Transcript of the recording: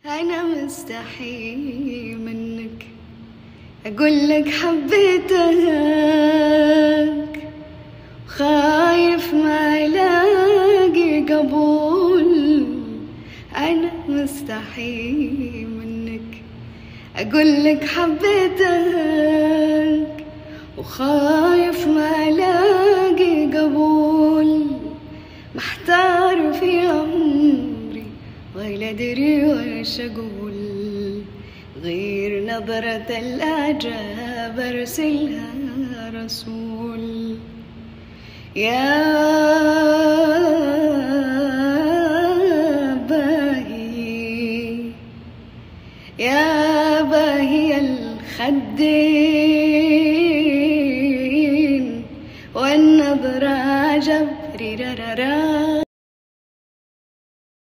أنا مستحي منك أقولك حبيتك، خايف ما ألاقي قبول. أنا مستحي منك أقولك حبيتك، وخايف ما ألاقي قبول. محتار في عمري ولا أدري وش أقول، غير نظرة الإعجاب أرسلها رسول. يا باهي يا باهي الخدين،